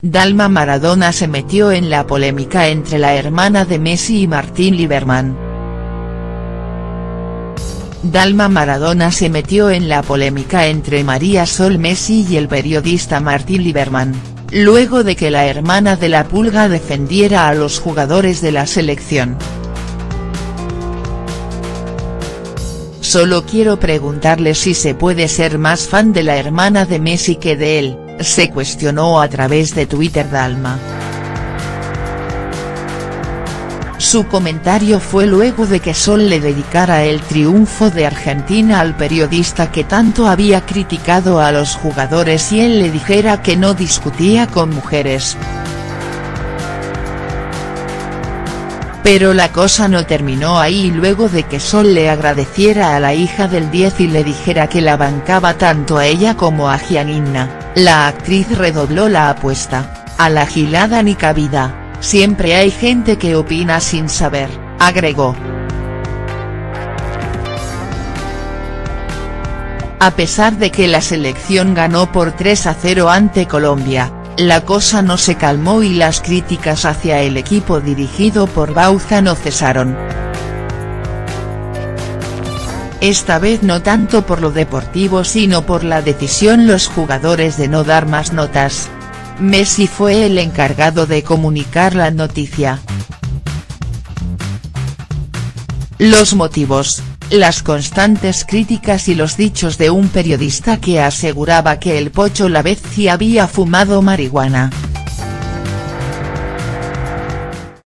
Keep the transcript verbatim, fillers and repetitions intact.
Dalma Maradona se metió en la polémica entre la hermana de Messi y Martín Lieberman. Dalma Maradona se metió en la polémica entre María Sol Messi y el periodista Martín Lieberman, luego de que la hermana de la Pulga defendiera a los jugadores de la selección. Solo quiero preguntarle si se puede ser más fan de la hermana de Messi que de él, se cuestionó a través de Twitter Dalma. Su comentario fue luego de que Sol le dedicara el triunfo de Argentina al periodista que tanto había criticado a los jugadores y él le dijera que no discutía con mujeres. Pero la cosa no terminó ahí luego de que Sol le agradeciera a la hija del diez y le dijera que la bancaba tanto a ella como a Giannina, la actriz redobló la apuesta, a la gilada ni cabida, siempre hay gente que opina sin saber, agregó. A pesar de que la selección ganó por tres a cero ante Colombia, la cosa no se calmó y las críticas hacia el equipo dirigido por Bauza no cesaron. Esta vez no tanto por lo deportivo sino por la decisión los jugadores de no dar más notas. Messi fue el encargado de comunicar la noticia. Los motivos, las constantes críticas y los dichos de un periodista que aseguraba que el Pocho Lavezzi había fumado marihuana.